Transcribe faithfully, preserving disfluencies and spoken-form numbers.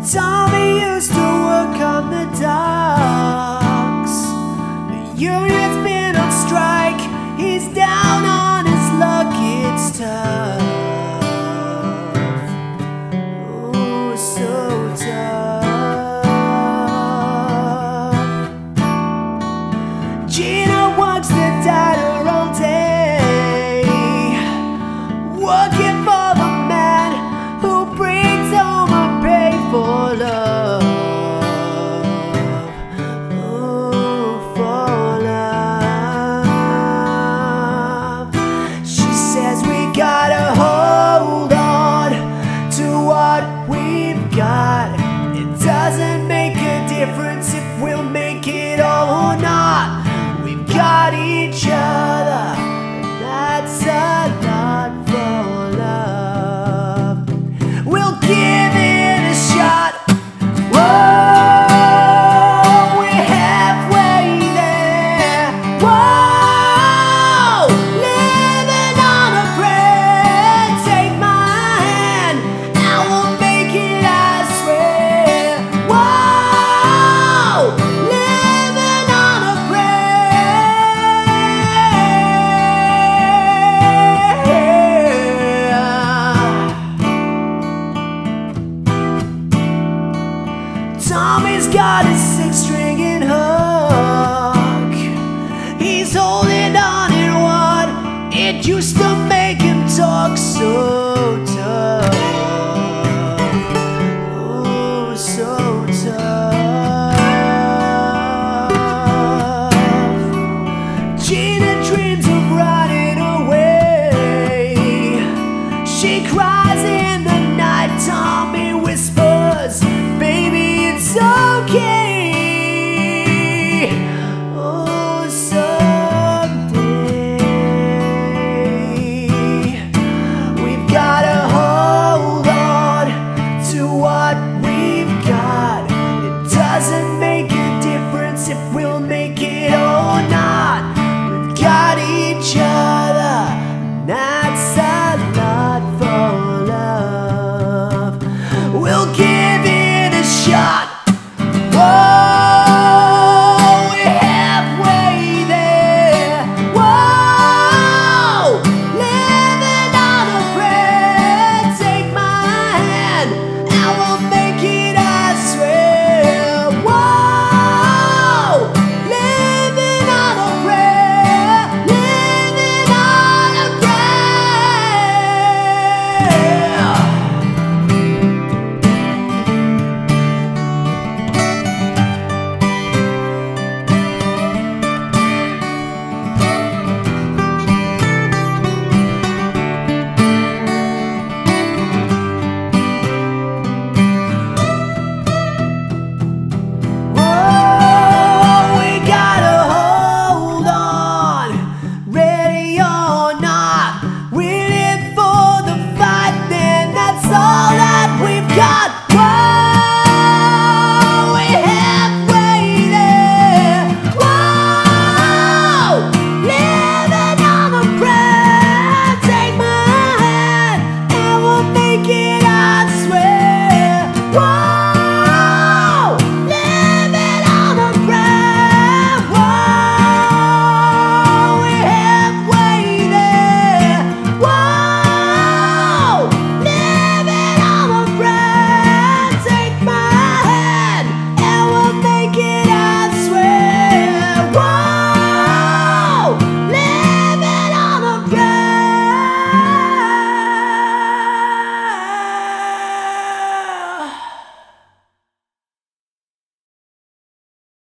Tommy used to work on the docks. The union's been on strike. He's down on his luck, it's tough. Oh, so tough. Gina works the diner all day, working for the man who brings home a pay for love. Oh, for love. She says we gotta hold on to what we've got. It doesn't make a difference if we'll make it all or not. We've got each other, and that's a lot for love. We'll give it a shot. Whoa, we're halfway there. Whoa, living on a prayer. Take my hand, and we'll make it, I swear. Whoa, living on a Tommy's got his six-stringing hook. He's holding on in what it used to make him talk so tough. Oh, so tough. Gina dreams of running away. She cries in the night. Tommy whispers, baby, it's okay. Oh, someday we've gotta hold on to what we've got.